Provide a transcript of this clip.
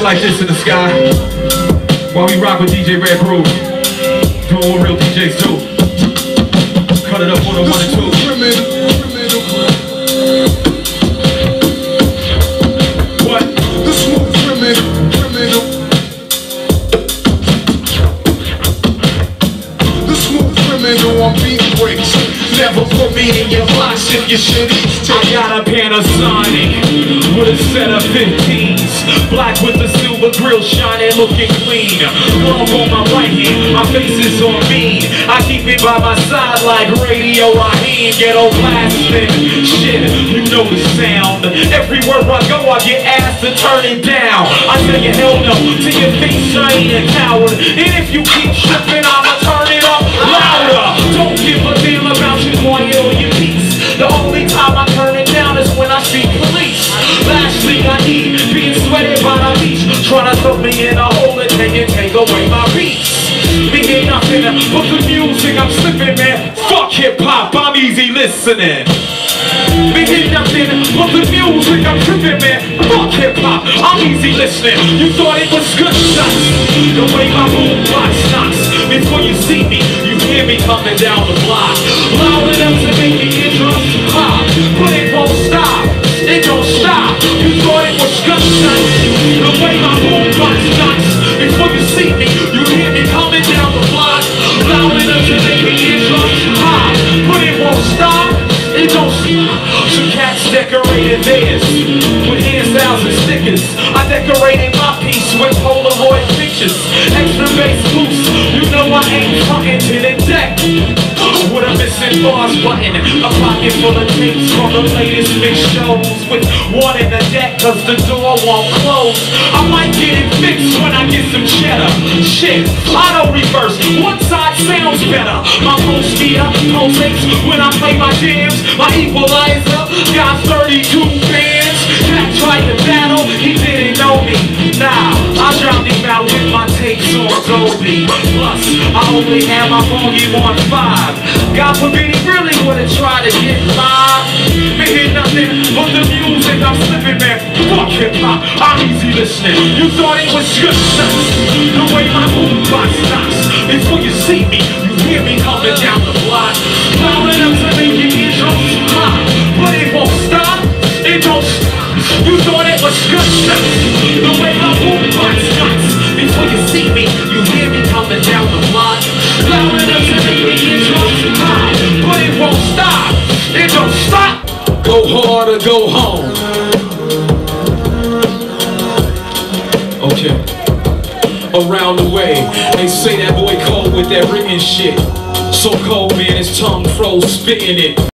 like this in the sky while we rock with DJ Red Brew. Doing what real DJs do. Cut it up on a 1 and 2. What? The smooth criminal. The smooth criminal on beat breaks. Never put me in your box if you should eat. I got a Panasonic with a set of 15s. Black with the silver grill shining, looking clean. Glove on my right hand, my face is on me. I keep it by my side like Radio Raheem. Ghetto blasting, shit, you know the sound. Everywhere I go, I get asked to turn it down. I tell you hell no, to your face I ain't a coward. And if you keep tripping, I'ma turn it up louder. Don't give a deal about you, boy, or your peace. The only time I turn it down is when I see police. Last thing I need, being sweated by the beach. Trying to throw me in a hole and then you take away my beats. Me hear nothing but the music, I'm slipping, man. Fuck hip-hop, I'm easy listening. Me hear nothing but the music, I'm tripping, man. Fuck hip-hop, I'm easy listening. You thought it was good shots, the way my boombox knocks. Before you see me, you hear me coming down the block. Loud enough to make your eardrums pop. But it won't stop, it don't stop. You thought it was good shots, the way my boombox knocks. Before you see me, you hear me coming down the block. Loud enough to make your eardrums pop. But it won't stop, it don't stop. Some cats decorated theirs with hairstyles and stickers. I decorated my piece with Polaroid pictures. Extra bass loose, you know I ain't fucking to the deck. With a missing bars button, a pocket full of tapes from the latest mix shows. With one in the deck cause the door won't close. I might get it fixed when I get some cheddar. Shit, auto reverse, one side sounds better. My pulse speed up, pulsates when I play my jams. My equalizer got 32 bands. Jack tried to battle, he didn't know me. Nah, I drowned him out with my tapes on Dolby. Plus, I only had my volume on 5. God forbid he really would've tried to get live. Me hear nothing but the music, I'm slipping, man. Fuck hip-hop, I'm easy listening. You thought it was good shots, the way my boombox knocks. Before you see me, you hear me coming down the block. Loud enough to make your eardrums pop. But it won't stop, it don't stop. You thought it was good shots, the way my boombox knocks. Before you see me, you hear me coming down the block. Loud enough to make your eardrums pop. But it won't stop, it don't stop. Go hard or go home. Okay. Around the way, they say that boy cold with that written shit. So cold, man, his tongue froze spitting it.